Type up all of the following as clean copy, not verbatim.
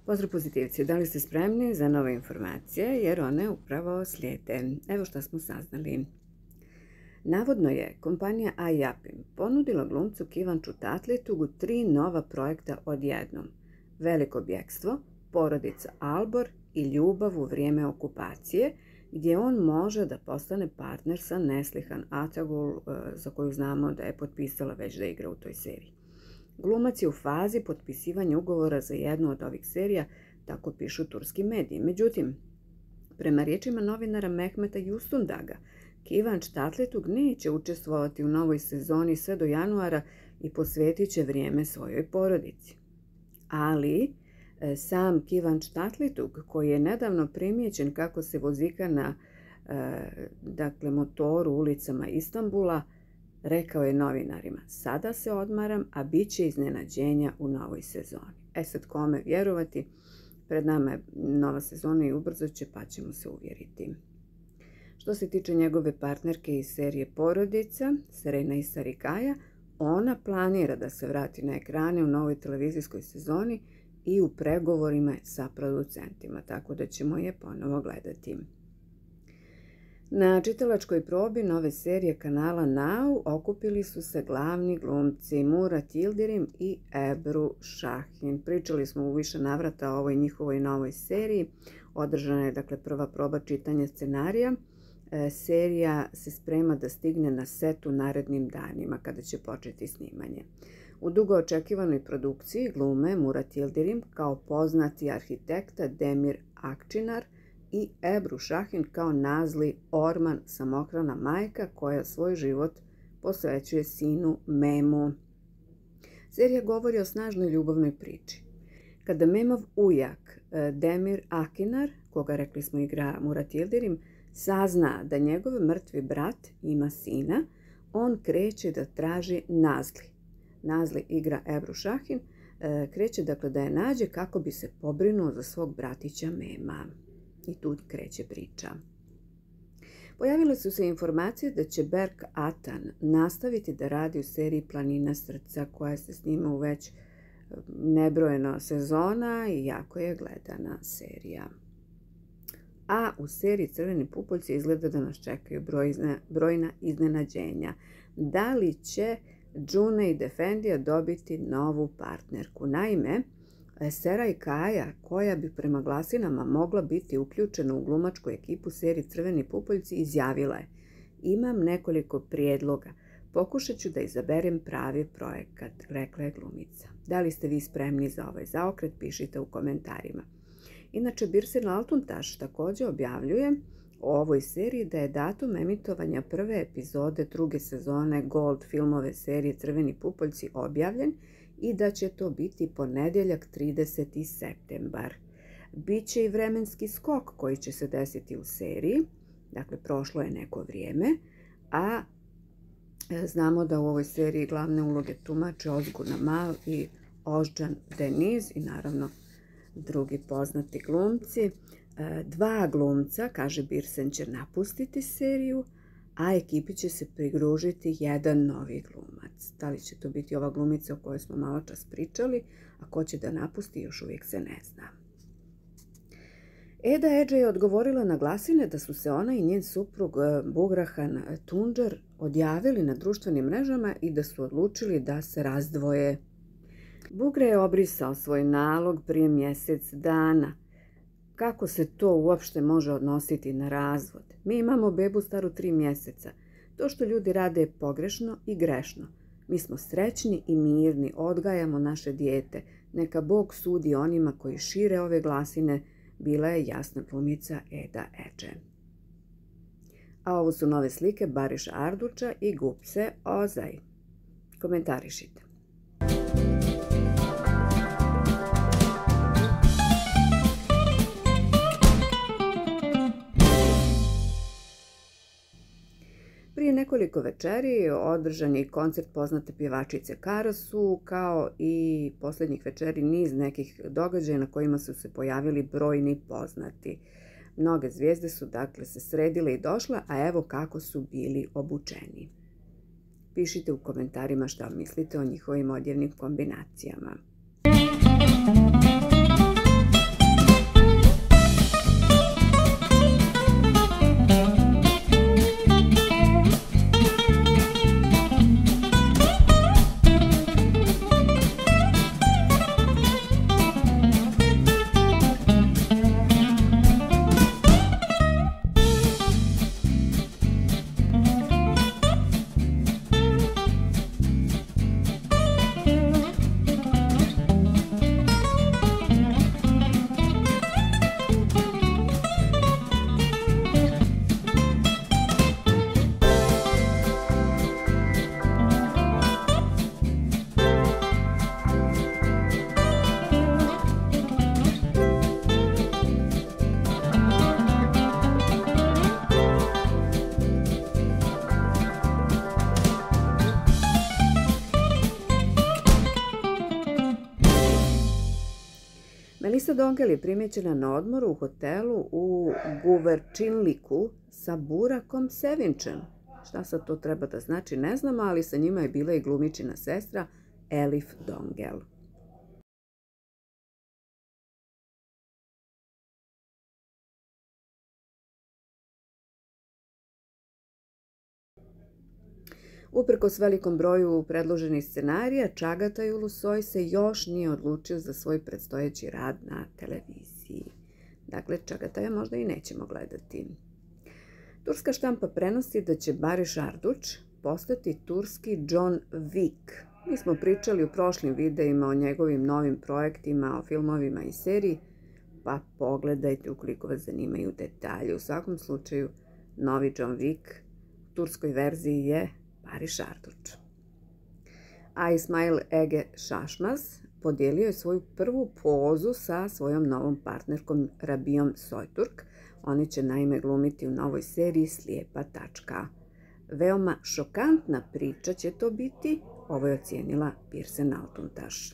Pozdrav pozitivci, da li ste spremni za nove informacije jer one upravo slijede? Evo što smo saznali. Navodno je kompanija iApim ponudila glumcu Kivanču Tatlitugu 3 nova projekta odjednom. Veliko bjekstvo, porodica Albor i ljubav u vrijeme okupacije, gdje on može da postane partner sa Neslihan Atagul, za koju znamo da je potpisala već da igra u toj seriji. Glumac je u fazi potpisivanja ugovora za jednu od ovih serija, tako pišu turski mediji. Međutim, prema riječima novinara Mehmeta Justundaga, Kivanč Tatlitug neće učestvovati u novoj sezoni sve do januara i posvetit će vrijeme svojoj porodici. Ali sam Kivanč Tatlitug, koji je nedavno primijećen kako se vozika na motoru ulicama Istanbula, rekao je novinarima: sada se odmaram, a bit će iznenađenja u novoj sezoni. Sad kome vjerovati? Pred nama je nova sezona i ubrzo će, pa ćemo se uvjeriti. Što se tiče njegove partnerke iz serije Porodica, Serena Sarikaja, ona planira da se vrati na ekrane u novoj televizijskoj sezoni i u pregovorima sa producentima, tako da ćemo je ponovo gledati. Na čitalačkoj probi nove serije kanala Now okupili su se glavni glumci Murat Yildirim i Ebru Şahin. Pričali smo u više navrata o ovoj njihovoj novoj seriji. Održana je prva proba čitanja scenarija. Serija se sprema da stigne na set u narednim danima kada će početi snimanje. U dugo očekivanoj produkciji glume Murat Yildirim kao poznati arhitekta Demir Akčinar i Ebru Şahin kao Nazli Orman, samohrana majka koja svoj život posvećuje sinu Memu. Serija govori o snažnoj ljubavnoj priči. Kada Memov ujak Demir Akinar, koga rekli smo igra Murat Yildirim, sazna da njegov mrtvi brat ima sina, on kreće da traži Nazli. Nazli igra Ebru Şahin, kreće da je nađe kako bi se pobrinuo za svog bratića Mema. I tu kreće priča. Pojavile su se informacije da će Berk Atan nastaviti da radi u seriji Planina srca, koja se snima u već nebrojeno sezona i jako je gledana serija. A u seriji Crveni pupoljci izgleda da nas čekaju brojna iznenađenja. Da li će Cüneyt Efendija dobiti novu partnerku? Naime, Seray Kaya, koja bi prema glasinama mogla biti uključena u glumačku ekipu serije Crveni pupoljci, izjavila je: imam nekoliko prijedloga, pokušat ću da izaberem pravi projekat, rekla je glumica. Da li ste vi spremni za ovaj zaokret? Pišite u komentarima. Inače, Birsen Altuntaş također objavljuje o ovoj seriji da je datum emitovanja prve epizode druge sezone Gold filmove serije Crveni pupoljci objavljen i da će to biti ponedjeljak 30. septembar. Biće i vremenski skok koji će se desiti u seriji, prošlo je neko vrijeme, a znamo da u ovoj seriji glavne uloge tumače Ozgur Namal i Ozcan Deniz i naravno drugi poznati glumci. 2 glumca, kaže Birsen, će napustiti seriju, a ekipi će se pridružiti jedan novi glumac. Da li će to biti ova glumica o kojoj smo malo čas pričali, a ko će da napusti još uvijek se ne zna. Eda Erdje je odgovorila na glasine da su se ona i njen suprug Bughrahan Tuncer odjavili na društvenim mrežama i da su odlučili da se razdvoje. Bughra je obrisao svoj nalog prije mjesec dana. Kako se to uopšte može odnositi na razvod? Mi imamo bebu staru 3 mjeseca. To što ljudi rade je pogrešno i grešno. Mi smo srećni i mirni, odgajamo naše dijete. Neka Bog sudi onima koji šire ove glasine, bila je jasna glumica Eda Erdje. A ovo su nove slike Bariša Arduča i Gupse Ozaj. Komentarišite. Prije nekoliko večeri održan je koncert poznate pjevačice Karasu, kao i posljednjih večeri niz nekih događaja na kojima su se pojavili brojni poznati. Mnoge zvijezde su se sredile i došle, a evo kako su bili obučeni. Pišite u komentarima šta mislite o njihovim odjevnim kombinacijama. Lisa Dongel je primjećena na odmoru u hotelu u Guverčinliku sa Burakom Sevinčem. Šta sad to treba da znači, ne znam, ali sa njima je bila i glumičina sestra Elif Dongel. Uprkos velikom broju predloženih scenarija, Čagataj Ulusoy se još nije odlučio za svoj predstojeći rad na televiziji. Dakle, Čagataja možda i nećemo gledati. Turska štampa prenosi da će Barış Arduç postati turski John Wick. Mi smo pričali u prošlim videima o njegovim novim projektima, o filmovima i seriji, pa pogledajte ukoliko vas zanimaju detalje. U svakom slučaju, novi John Wick u turskoj verziji je Barış Arduç. A Ismail Ege Şaşmaz podijelio je svoju prvu pozu sa svojom novom partnerkom Rabijom Soyturk. Oni će naime glumiti u novoj seriji Slijepa tačka. Veoma šokantna priča će to biti, ovo je ocijenila Birsen Altuntaş.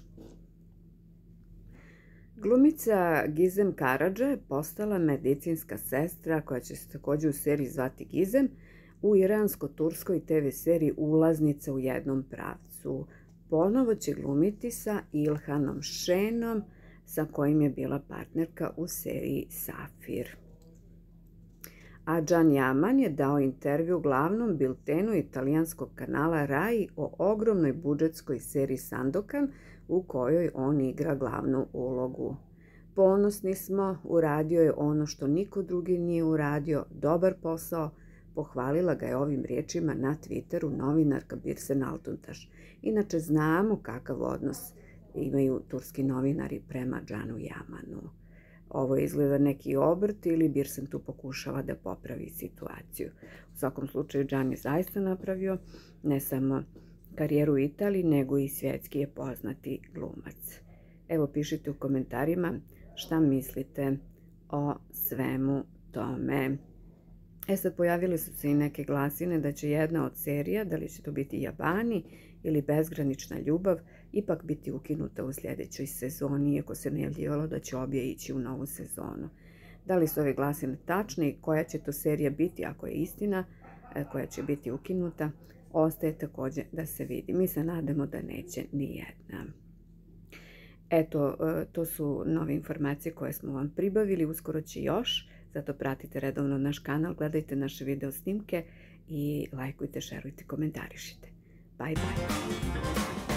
Glumica Gizem Karađa je postala medicinska sestra koja će se također u seriji zvati Gizem u iransko-turskoj TV seriji Ulaznica u jednom pravcu. Ponovo će glumiti sa Ilhanom Šenom, sa kojim je bila partnerka u seriji Safir. A Can Yaman je dao intervju glavnom biltenu italijanskog kanala Rai o ogromnoj budžetskoj seriji Sandokan u kojoj on igra glavnu ulogu. Ponosni smo, uradio je ono što niko drugi nije uradio, dobar posao, pohvalila ga je ovim riječima na Twitteru novinarka Birsen Altuntaş. Inače znamo kakav odnos imaju turski novinari prema Canu Yamanu. Ovo izgleda neki obrt ili Birsen tu pokušava da popravi situaciju. U svakom slučaju Can je zaista napravio ne samo karijeru u Italiji, nego i svjetski je poznati glumac. Evo pišite u komentarima šta mislite o svemu tome. Sad pojavile su se i neke glasine da će jedna od serija, da li će to biti Jabani ili Bezgranična ljubav, ipak biti ukinuta u sljedećoj sezoni, iako se najavljivalo da će obje ići u novu sezonu. Da li su ove glasine tačne i koja će to serija biti, ako je istina, koja će biti ukinuta, ostaje također da se vidi. Mi se nadamo da neće ni jedna. Eto, to su nove informacije koje smo vam pribavili, uskoro će još. Zato pratite redovno naš kanal, gledajte naše video snimke i lajkujte, šerujte, komentarišite. Bye bye!